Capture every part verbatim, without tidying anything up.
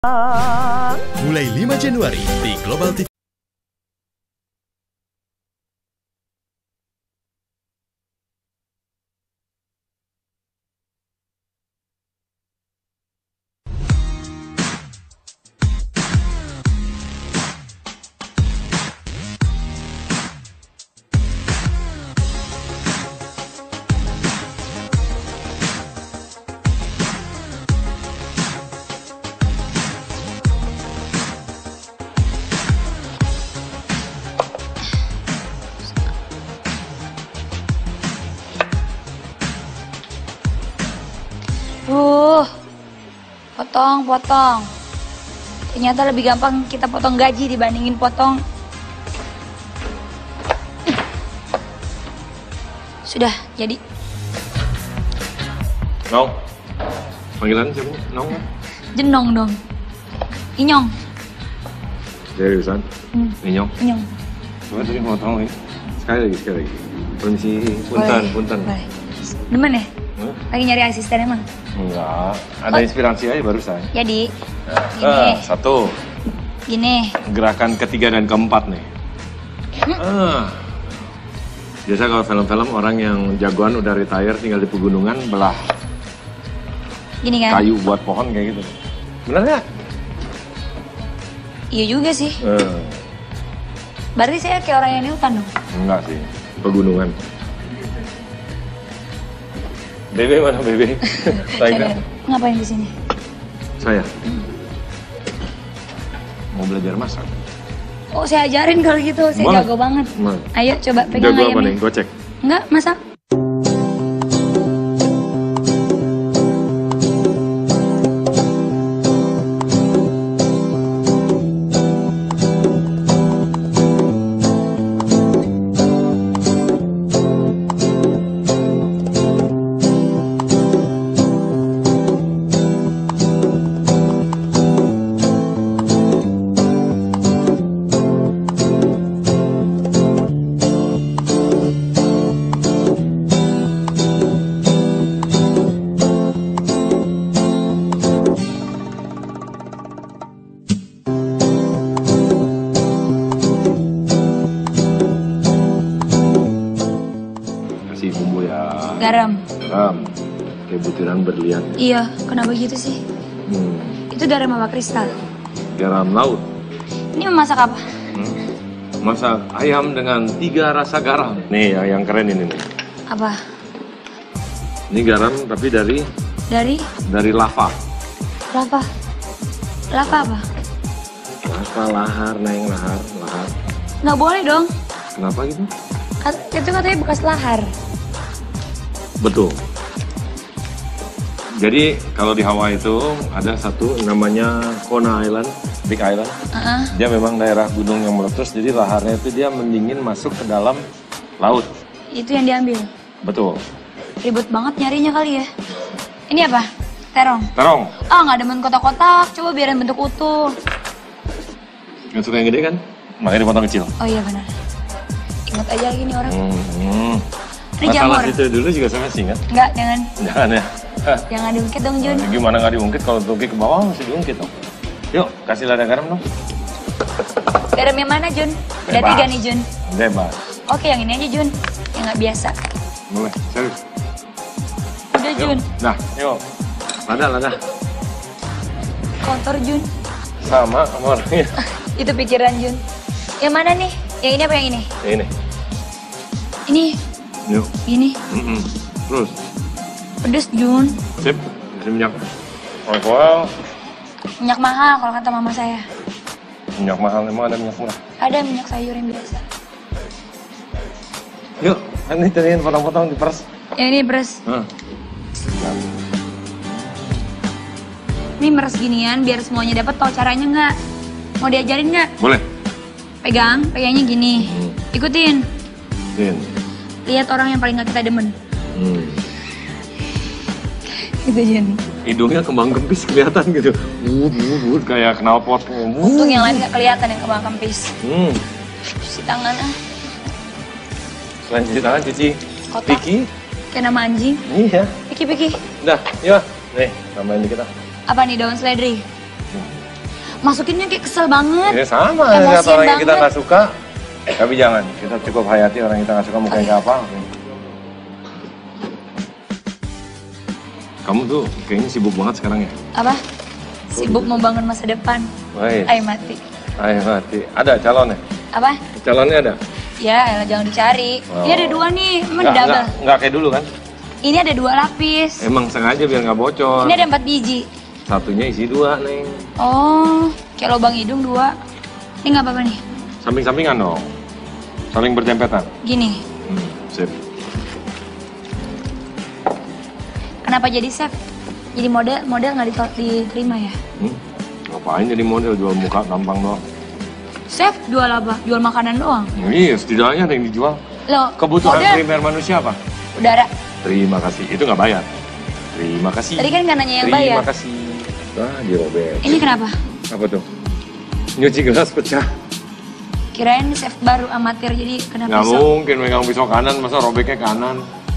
Mulai lima Januari di Global T V. Duh, potong, potong. Ternyata lebih gampang kita potong gaji dibandingin potong. Sudah, jadi. Nong, panggilan siapa? Nong? Jenong dong. Inyong. Seriusan? Hmm. Inyong? Inyong. Coba tadi potong nih. Sekali lagi, sekali lagi. Permisi, punten, punten. Boleh. Demen ya? Hmm? Lagi nyari asisten emang? Enggak, ada Oh. inspirasi aja barusan. Jadi, Nah, gini. ah, satu, Gini. gerakan ketiga dan keempat nih. Hmm? Ah. Biasa kalau film-film orang yang jagoan udah retire tinggal di pegunungan belah Gini kan? kayu buat pohon kayak gitu. Bener nggak? Iya juga sih. Eh, Berarti saya kayak orang yang di hutan dong. enggak sih, pegunungan. Bebe mana Bebe? Saya Ngapain di sini? Saya mau belajar masak. Oh, saya ajarin kalau gitu. Saya Boleh. jago banget. Boleh. Ayo coba pegang Jago apa nih? ayamnya. Gocek. Enggak, masak. Kasih bumbu ya. Garam. Garam. Kayak butiran berlian. Iya, kenapa gitu sih? Hmm. Itu garam apa kristal? Garam laut. Ini memasak apa? Hmm. Masak ayam dengan tiga rasa garam. Nih yang, yang keren ini nih. Apa? Ini garam tapi dari Dari dari lava. lava. Lava apa? Lava lahar, neng lahar, lahar. Nggak boleh dong. Kenapa gitu? Kat- Itu katanya bekas lahar. Betul. Jadi kalau di Hawaii itu ada satu namanya Kona Island, Big Island. Heeh. Dia memang daerah gunung yang meletus, jadi laharnya itu dia mendingin masuk ke dalam laut. Itu yang diambil. Betul. Ribet banget nyarinya kali ya. Ini apa? Terong. Terong, Ah, nggak demen kotak-kotak. Coba biarin bentuk utuh. yang suka yang gede kan? Makanya dipotong kecil. Oh iya benar. Ingat aja lagi nih orang. Hmm, hmm. Ini Masalah jamur. itu dulu juga saya masih ingat. Enggak, jangan. Jangan ya. Jangan diungkit dong, Jun. Nah, gimana nggak diungkit kalau diungkit ke bawah mesti diungkit dong. Yuk, kasih lada garam dong. Garam yang mana, Jun? Ada Bebas. tiga nih, Jun. Bebas. Oke, yang ini aja, Jun. Yang nggak biasa. Boleh, serius. Udah, Yuk. Jun. Nah, yuk. Lada, lada. Kotor, Jun. Sama sama orangnya. Itu pikiran, Jun. Yang mana nih? Yang ini apa yang ini? Yang ini. Ini. Yuk. Ini. Mm-mm. Terus. Pedes, Jun. Sip. Kasih minyak. Well, Minyak mahal kalau kata mama saya. minyak mahal. Emang ada minyak murah? Ada minyak sayur yang biasa. Yuk. Ini tadiin potong-potong diperes. Yang ini beres. Hmm. Ini meres ginian biar semuanya dapat. Tahu caranya nggak? Mau diajarin nggak? Boleh. Pegang, pegangnya gini. Hmm. Ikutin. Din. Lihat orang yang paling nggak kita demen. Hmm. Gitu, Jun. Hidungnya kembang kempis kelihatan gitu. Wut, wut, wut, kayak knalpot. Untung yang lain nggak kelihatan yang kembang kempis. Hmm. Cuci tangan ah. Selain cuci tangan, cuci Kotak. Piki. Kayak nama anjing. Iya. Piki-piki. Udah, yuk. Nih, tambahin dikit ah. Apa nih, daun seledri? Masukinnya kayak kesel banget. Ya sama, Emosian lihat orang yang kita banget. nggak suka. Tapi jangan, kita cukup hayati orang yang kita nggak suka mukanya kayak apa. Kamu tuh kayaknya sibuk banget sekarang ya? Apa? Sibuk membangun masa depan. Baik. Ayo mati. Ayo mati. Ada calonnya? Apa? Calonnya ada? Ya, elah, jangan dicari. Oh. Ini ada dua nih, emang Nggak, double. nggak, nggak kayak dulu kan? Ini ada dua lapis. Emang sengaja biar nggak bocor. Ini ada empat biji. Satunya isi dua, Neng. Oh, kayak lubang hidung dua. Ini nggak apa-apa nih. Samping-sampingan dong. Saling berjempetan. Gini. Hmm, sip. Kenapa jadi chef? Jadi model, model nggak ditol- diterima ya? Hmm? Ngapain jadi model jual muka tampang doang? Chef jual apa? Jual makanan doang. Iya, setidaknya ada yang dijual. Loh, Kebutuhan model primer manusia apa? udara. Terima kasih. Itu nggak bayar. Terima kasih. Tadi kan kanannya yang Terima bayar. kasih. Wah, dirobek. Ini kenapa? Apa tuh? Nyuci gelas pecah. Kirain chef baru amatir jadi kenapa Nggak pisau? mungkin megang pisau kanan, masa robeknya kanan.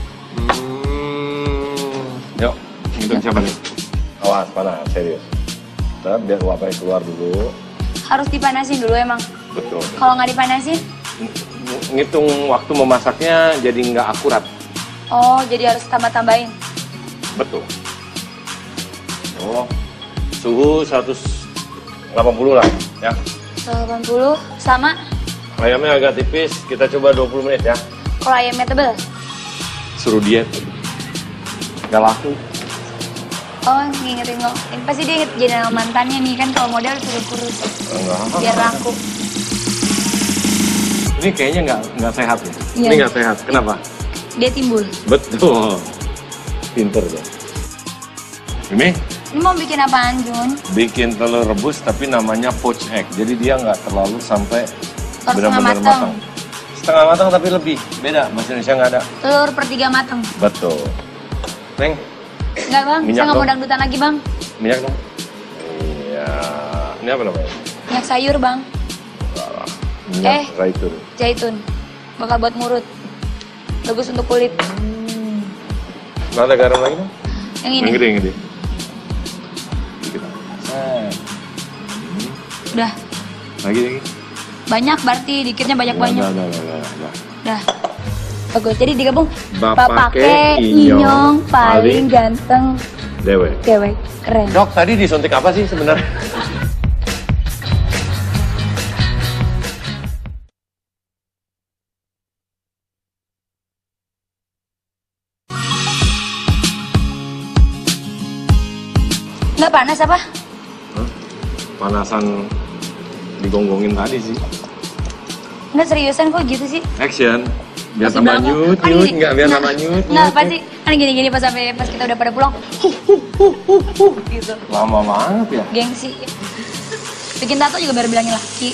Hmm. Yuk, ngitung siapa nih? Awas, panas, serius. Ntar biar uapnya keluar dulu. Harus dipanasin dulu emang. Betul. Kalau nggak dipanasin, Ng- Ngitung waktu memasaknya jadi nggak akurat. oh jadi harus tambah-tambahin. Betul. Oh, suhu seratus delapan puluh lah, ya. delapan puluh sama Ayamnya agak tipis, kita coba dua puluh menit ya. kalau ayamnya tebel. Suruh diet. Gak laku. Oh, ngingetin lo. Ini pasti dia inget jadi nama mantannya nih kan kalau model suruh kurus Enggak. biar laku. Ini kayaknya nggak nggak sehat ya. Iya. Ini nggak sehat. Kenapa? Dia timbul. Betul. Pinter deh. Ini Ini mau bikin apaan, Jun? bikin telur rebus tapi namanya poached egg. Jadi dia nggak terlalu sampai Telur setengah benar-benar matang. matang. Setengah matang tapi lebih. Beda. Bahasa Indonesia nggak ada. Telur per tiga mateng. Betul. Neng, Enggak, Bang. Minyak Saya nggak mau dong. dangdutan lagi, Bang. minyak dong. Iya. Ini apa namanya? Minyak sayur, Bang. Minyak Eh. zaitun. Zaitun. Bakal buat murut. Bagus untuk kulit. Nggak ada garam lagi dong? Yang ini. Yang gede, yang gede. Dikit. Eh, Udah. Lagi, lagi. Banyak berarti, dikitnya banyak-banyak. Udah, udah, udah, udah, udah. Udah. Bagus. Jadi digabung. Bapak Bapake ke Inyong Inyong paling paling ganteng Dewe. cewek. Keren. Dok, tadi disuntik apa sih sebenarnya? Nggak panas apa? Hah? Panasan digonggongin tadi sih. Nggak seriusan kok gitu sih? Action. Biar Masih tambah belakang. nyut, Kan nyut, gini. enggak biar Nah, tambah nyut, Nggak, nyut. pasti kan gini-gini pas sampai pas kita udah pada pulang. Huh, huh, huh, huh, huh, gitu. Lama banget ya. Gengsi. Bikin tato juga biar bilangin laki.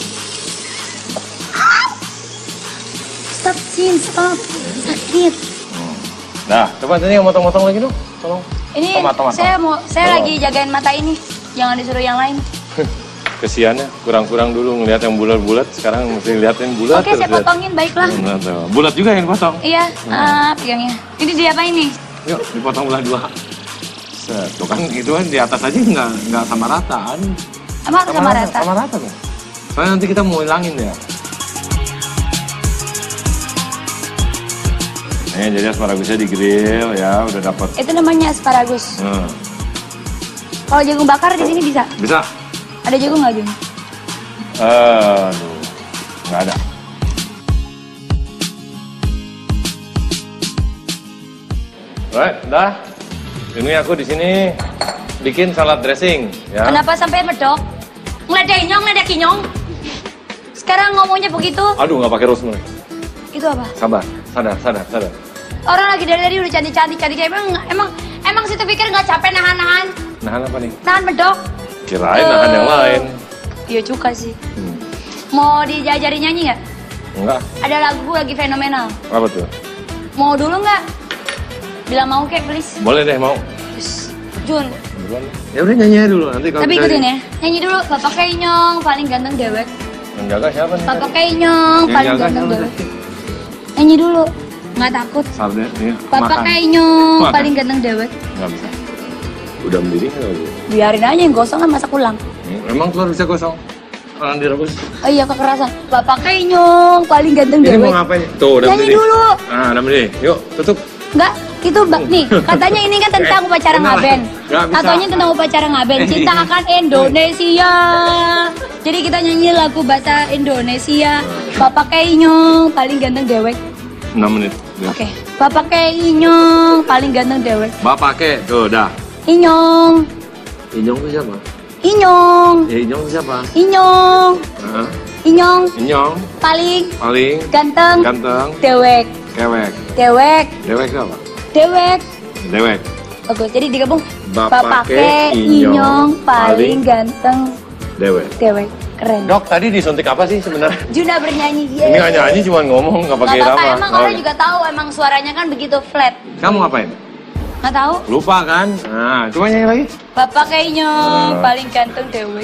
Stop, Sin, stop. Sakit. Nah, coba tadi yang motong-motong lagi dong. Tolong. Ini Tomat, tomat, saya tomat. mau saya Oh. lagi jagain mata ini. Jangan disuruh yang lain. Kesiannya kurang-kurang dulu ngeliat yang bulat-bulat, sekarang mesti liatin bulat. Oke, saya terus lihat. potongin baiklah. Nah, tuh. Bulat juga yang potong. Iya, ah, pegangnya. Ini dia apa ini? Yuk, dipotong belah dua. Set, tuh kan itu kan di atas aja nggak nggak sama rata kan? Emang harus sama rata? Sama rata tuh. Soalnya nanti kita mau hilangin ya. Nih, jadi asparagusnya di grill ya, udah dapat. Itu namanya asparagus. Nah, Kalau jagung bakar di sini bisa. bisa? Ada jagung nggak, Jun? Aduh, nggak ada. Right, dah. Ini aku di sini bikin salad dressing, ya. Kenapa sampai medok? Ngeledek inyong, ngeledek inyong. Sekarang ngomongnya begitu. Aduh, nggak pakai rosemary. Itu apa? Sabar, sadar, sadar, sadar. Orang lagi dari tadi udah cantik-cantik, cantik. Emang, emang, emang situ pikir nggak capek nahan-nahan? Nahan apa nih? Nahan medok? Kirain nahan yang lain. Iya juga sih. Hmm. Mau diajari nyanyi nggak? Enggak, Ada lagu lagi fenomenal. apa tuh? Mau dulu nggak? Bilang mau kek, please. Boleh deh, mau. Terus, Jun, Duluan. Ya udah nyanyi aja dulu, nanti kalau tapi bisa ikutin di- ya. Nyanyi dulu, Bapak Keinyong, paling ganteng dewek. Menjaga siapa nih? Bapak Keinyong, Yang paling jaga ganteng siapa dewek. tadi? Nyanyi dulu, nggak takut. Sarden, iya. Bapak Makan. Keinyong, Makan. paling ganteng dewek. Nggak bisa. Udah mendidih nggak? Bu? Biarin aja yang gosong kan masak ulang. Emang telur bisa kosong? Orang direbus. Oh iya kekerasan. Bapak Kenyong paling ganteng Ini dewek. mau ngapain? Tuh, udah Nyanyi berdiri. dulu. Nah, udah berdiri. Yuk, tutup. Enggak, itu bak nih. Katanya ini kan tentang upacara Benar. ngaben. Nggak bisa. Katanya tentang upacara ngaben. Cinta akan Indonesia. Jadi kita nyanyi lagu bahasa Indonesia. Bapak Kenyong paling ganteng dewek. enam menit. Ya. Oke. Bapak Kenyong paling ganteng dewek. Bapak ke, tuh dah. Inyong, Inyong itu siapa? Inyong, Ya, Inyong itu siapa? Inyong, Hah? Inyong Inyong paling paling ganteng ganteng, dewek. kewek. Dewek, Dewek itu apa? dewek. Dewek. Oke, jadi digabung. Bapak Ke, Ke Inyong, Inyong paling paling ganteng Dewek. dewek. Keren. Dok, tadi disuntik apa sih sebenarnya? Juna bernyanyi dia. Ini nggak nyanyi, cuma ngomong, nggak Gak pakai apa-apa, irama. emang Oh, orang iya. juga tahu emang suaranya kan begitu flat. Kamu ngapain? Nggak tahu? Lupa kan? Nah, coba nyanyi lagi. Bapak Ke Inyong Ah. paling ganteng dewek.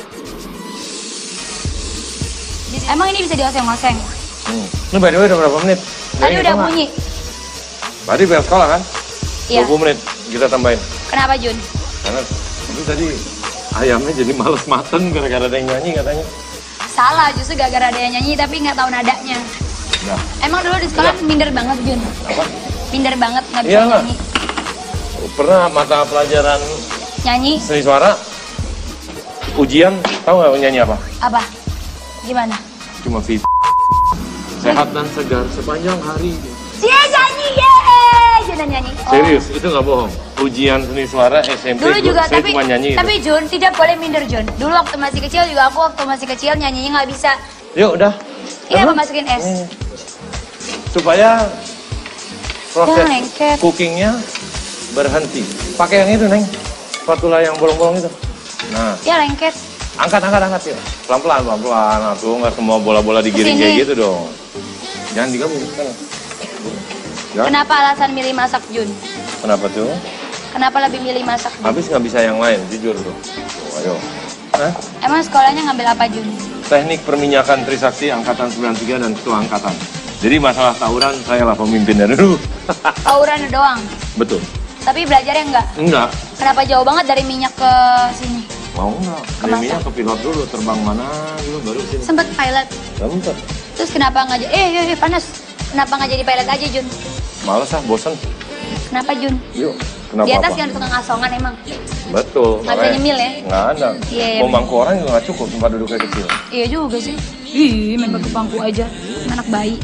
Emang ini bisa dioseng-oseng? Hmm. Ini by the way udah berapa menit? Tadi Nyanyi udah apa nggak? bunyi. Tadi bel sekolah kan? Iya. dua puluh menit kita tambahin. Kenapa Jun? Karena itu tadi ayamnya jadi males mateng gara-gara ada yang nyanyi katanya. Salah, justru gara-gara ada yang nyanyi tapi nggak tahu nadanya. Nah, Emang dulu di sekolah minder banget Jun? apa? Minder banget nggak bisa Iya nggak? nyanyi. Pernah mata pelajaran Nyanyi seni suara ujian, tahu nggak nyanyi apa? apa? Gimana? Cuma fit sehat dan segar sepanjang hari. Cie nyanyi yeay! Jun nyanyi. Oh. Serius, itu nggak bohong. Ujian seni suara S M P Dulu gua- juga, saya tapi cuma nyanyi itu. tapi Jun tidak boleh minder Jun. Dulu waktu masih kecil juga aku waktu masih kecil nyanyinya nggak bisa. Yuk udah. Ini apa Apa? masukin es? Hmm. Supaya proses Yang lengket. cookingnya berhenti. Pakai yang itu neng, spatula yang bolong-bolong itu. Nah, Ya lengket. angkat, angkat, angkat yuk. Pelan-pelan, pelan-pelan. Tuh nggak semua bola-bola digiring Kesini. kayak gitu dong. Jangan digabung. Kan. Ya? Kenapa alasan milih masak Jun? Kenapa tuh? Kenapa lebih milih masak Jun? Habis nggak bisa yang lain, jujur tuh. Tuh, ayo. Hah? Emang sekolahnya ngambil apa Jun? Teknik perminyakan Trisakti Angkatan sembilan puluh tiga dan Ketua Angkatan. Jadi masalah tawuran, saya lah pemimpinnya dulu. Tawuran doang. Betul. Tapi belajarnya enggak. Enggak. Kenapa jauh banget dari minyak ke sini? Mau enggak? Kemasan. Deminya ke pilot dulu, terbang mana dulu baru sini. Sempet pilot. Sempet. Terus kenapa nggak jadi? Eh, eh, eh, panas. Kenapa nggak jadi pilot aja Jun? Males ah, bosen. Kenapa Jun? Yuk, kenapa Di atas apa? kan ada tukang asongan emang. Betul. Nggak bisa makanya. nyemil ya? Nggak ada. Iya, iya, Mau mangku orang juga nggak cukup, tempat duduknya kecil. Iya juga sih. Ih, main pakai bangku aja. Anak bayi.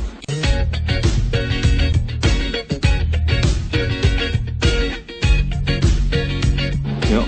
Yuk.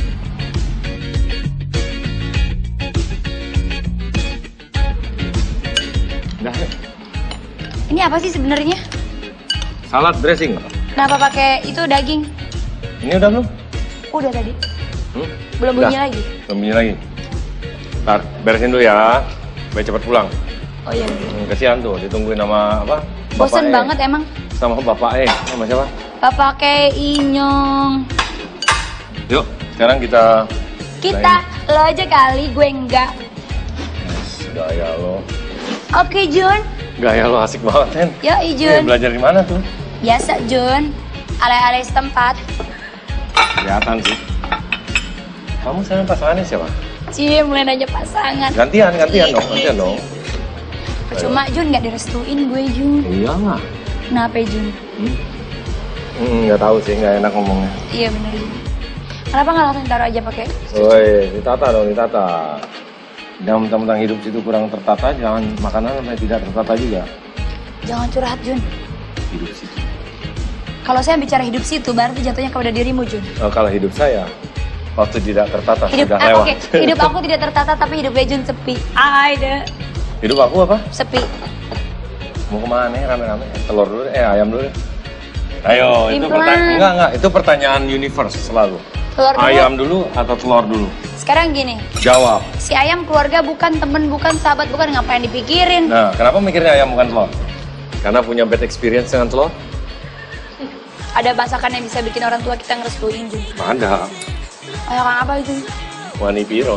Udah, yuk. Ini apa sih sebenarnya? Salad dressing. Kenapa pakai itu daging? Ini udah belum? Udah tadi. Hmm? Belum Udah. bunyi lagi. Belum bunyi lagi. Ntar, beresin dulu ya. Biar cepat pulang. Oh iya. Hmm, kesian tuh, ditungguin sama apa? Bosen Bapak E. banget emang. Sama Bapak E. Sama siapa? Bapak pakai inyong. Yuk, sekarang kita... Kita lo aja kali, gue enggak. Gaya lo. Oke Jun. Gaya lo asik banget, Hen. Yo Eh, Jun. belajar di mana tuh? Biasa Jun. Ale-ale setempat. Kelihatan sih. Kamu sama pasangannya siapa? Cie mulai nanya pasangan. Gantian, gantian dong, gantian dong. Cuma Jun nggak direstuin gue Jun. Iya nggak? Kenapa Jun? Hmm, Hmm, nggak tahu sih, nggak enak ngomongnya. Iya bener Jun. Kenapa nggak langsung taruh aja pakai? Woi, ditata dong, ditata. Jangan mentang-mentang hidup situ kurang tertata, jangan makanan sampai tidak tertata juga. Jangan curhat Jun. Hidup situ. Kalau saya bicara hidup situ, berarti jatuhnya kepada dirimu Jun. Oh, kalau hidup saya, waktu tidak tertata Hidup, sudah ah, lewat. oke. Hidup aku tidak tertata, tapi hidup Jun sepi. Ada Hidup aku apa? sepi. Mau kemana nih rame-rame? Telur dulu, deh, eh ayam dulu deh. Ayo, itu Pelan. pertanyaan, enggak, enggak, itu pertanyaan universe selalu. Telur dulu. Ayam dulu atau telur dulu? Sekarang gini, Jawab. si ayam keluarga bukan temen, bukan sahabat, bukan ngapain dipikirin. Nah, kenapa mikirnya ayam bukan telur? Karena punya bad experience dengan telur? Ada masakan yang bisa bikin orang tua kita ngerestuin Jun. Ada. Kayak apa itu? Wani Piro.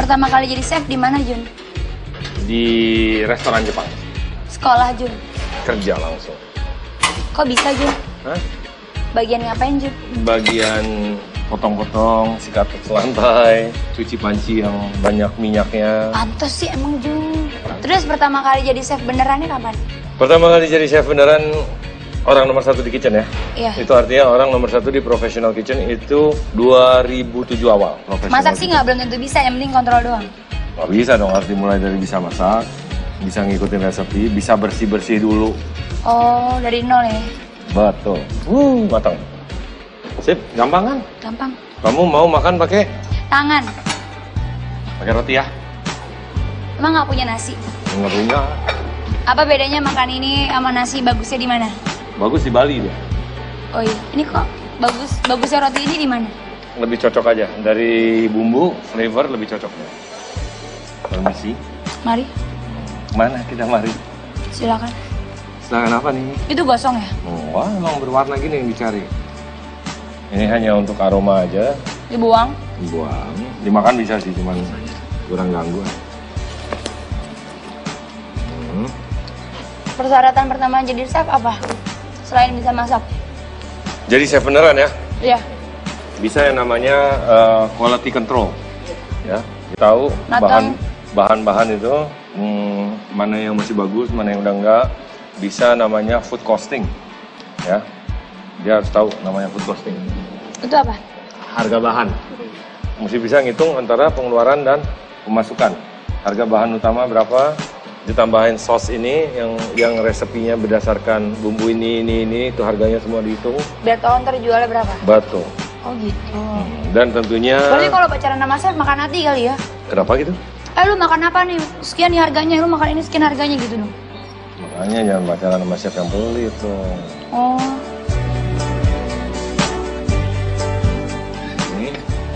Pertama kali jadi chef di mana, Jun? Di restoran Jepang. Sekolah, Jun. Kerja langsung. Kok bisa, Jun? Hah? Bagian ngapain, Jun? Bagian potong-potong, sikat lantai, cuci panci yang banyak minyaknya. Pantes sih emang, Jun. Terus pertama kali jadi chef benerannya kapan? Pertama kali jadi chef beneran orang nomor satu di kitchen ya? Iya. Itu artinya orang nomor satu di professional kitchen itu dua ribu tujuh awal. Masak sih nggak belum tentu bisa, yang penting kontrol doang. Nggak bisa dong, harus dimulai dari bisa masak, bisa ngikutin resepi, bisa bersih-bersih dulu. Oh, dari nol ya? Betul. Uh, matang. Sip, gampang kan? Gampang. Kamu mau makan pakai Tangan. pakai roti ya? Emang nggak punya nasi? Nggak punya. Apa bedanya makan ini sama nasi? Bagusnya di mana? Bagus di Bali dia. Oh iya, ini kok bagus bagusnya roti ini di mana? Lebih cocok aja. Dari bumbu, flavor lebih cocoknya. Permisi. Mari, Mana kita mari? silakan. Silakan apa nih? Itu gosong ya? Oh, wah, emang berwarna gini yang dicari. Ini hanya untuk aroma aja. Dibuang. Dibuang. Dimakan bisa sih, cuman kurang ganggu. Hmm. Persyaratan pertama jadi chef apa? Selain bisa masak? Jadi chef beneran ya? Iya. Bisa yang namanya uh, quality control. Ya, tahu Matang. bahan bahan-bahan itu hmm, mana yang masih bagus, mana yang udah enggak. Bisa namanya food costing. Ya. Dia harus tahu namanya food costing. Itu apa? Harga bahan. Mesti bisa ngitung antara pengeluaran dan pemasukan. Harga bahan utama berapa, ditambahin sos ini yang yang resepinya berdasarkan bumbu ini ini ini itu harganya semua dihitung. Biar tahu ntar jualnya berapa? Betul. Oh gitu. Dan tentunya. Berarti kalau pacaran sama chef makan hati kali ya? Kenapa gitu? Eh lu makan apa nih? Sekian nih harganya, lu makan ini sekian harganya gitu dong. Makanya jangan pacaran sama chef yang pelit tuh. Oh. Ini.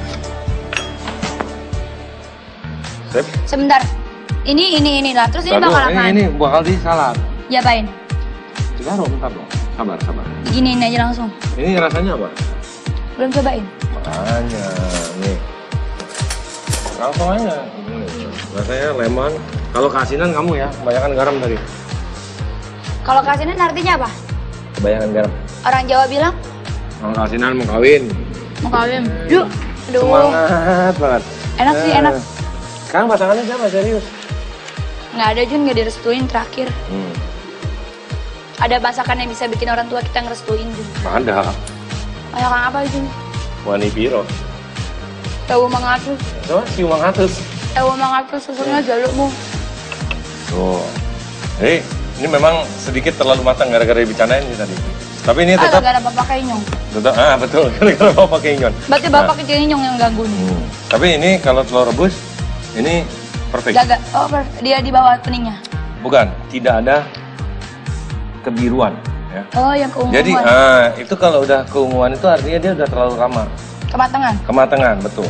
Sip. Sebentar. Ini ini ini lah. Terus ini Bentar bakal dong, apaan? Ini, ini bakal di salad. Diapain? Taruh, bentar dong. Sabar, sabar. Diginiin aja langsung. Ini rasanya apa? Belum cobain. Makanya, nih. Langsung aja. Ini, rasanya lemon. Kalau keasinan kamu ya, kebanyakan garam tadi. Kalau kasinan artinya apa? Kebanyakan garam. Orang Jawa bilang Kalau keasinan mau kawin. mau kawin. Yuk. Aduh. Semangat banget. Enak sih, Eh, enak. Sekarang pasangannya siapa, serius? Nggak ada Jun, nggak direstuin terakhir. Hmm. Ada masakan yang bisa bikin orang tua kita ngerestuin Jun. Ada. Masakan apa Jun? Wani piro. Tahu mangatus. Coba si Umang Hatus. Tahu mangatus susunya jalukmu. Tuh. Hei, ini memang sedikit terlalu matang gara-gara dibicarain ini tadi. Tapi ini Ah, tetap, gara-gara bapak kenyong. tetap, ah betul, gara-gara bapak keinginan. Berarti bapak kenyong yang ganggu nih. Hmm. Tapi ini kalau telur rebus, ini perfect. Gagal. Oh, per- dia di bawah peningnya. Bukan, tidak ada kebiruan. Ya. Oh, yang keunguan. Jadi, ah, itu kalau udah keunguan itu artinya dia udah terlalu lama. Kematangan. Kematangan, betul.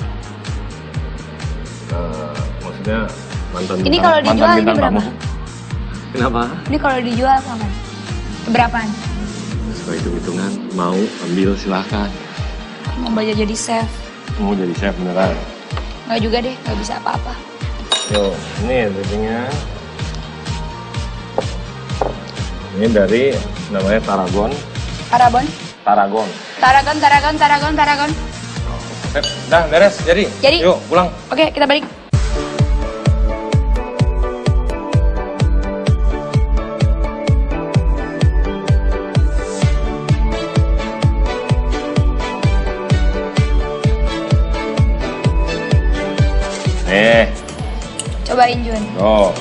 Nah, maksudnya mantan Ini bintang- kalau mantan dijual ini bintang berapa? tamu. Kenapa? Ini kalau dijual kapan? Berapaan? Sesuai hitung-hitungan, mau ambil silahkan. Mau belajar jadi chef. Mau jadi chef beneran. Nggak juga deh, nggak bisa apa-apa. Yo, ini rezekinya. Ini dari namanya Tarragon. Tarabon. Tarragon. Taragon, Taragon, Taragon, Taragon. Sip, dah beres, jadi. Jadi. Yuk, pulang. Oke, kita balik. Nih, Cobain Jun. oh.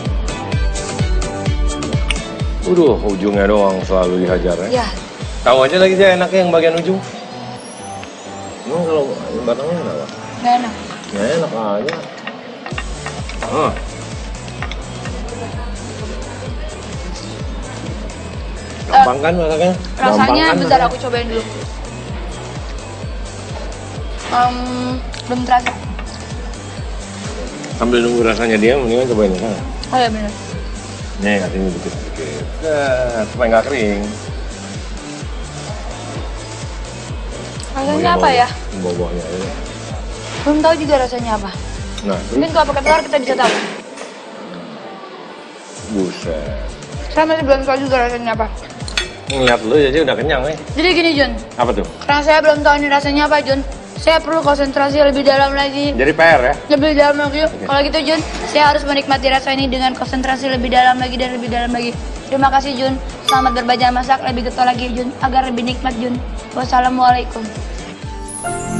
Udah, ujungnya doang selalu dihajar ya. Ya, Tahu aja lagi dia enaknya yang bagian ujung. Emang kalau batangnya kenapa? nggak enak. Ya enak aja. Oh. Gampang kan masaknya? Gampang Rasanya kan bentar masaknya? aku cobain dulu. Um, belum terasa. Sambil nunggu rasanya dia, mendingan cobain ya. Oh ya benar. Nih, kasih ini dikit-dikit. Nah, supaya nggak kering. Rasanya apa ya? Bawah-bawahnya aja. Belum tahu juga rasanya apa. Nah, Mungkin kalau pakai telur kita bisa tahu. buset. Saya masih belum tahu juga rasanya apa. Ngeliat lu aja udah kenyang nih. Jadi gini Jun, Apa tuh? karena saya belum tahu ini rasanya apa Jun, saya perlu konsentrasi lebih dalam lagi. Jadi P R ya? Lebih dalam lagi yuk. Kalau gitu Jun, saya harus menikmati rasa ini dengan konsentrasi lebih dalam lagi dan lebih dalam lagi. Terima kasih Jun. Selamat berbajak masak lebih getol lagi Jun, agar lebih nikmat Jun. Wassalamualaikum.